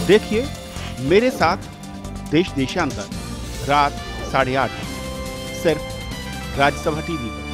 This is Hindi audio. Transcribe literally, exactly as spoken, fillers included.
देखिए मेरे साथ देश देशांतर रात साढ़े आठ सिर्फ राज्यसभा टीवी पर।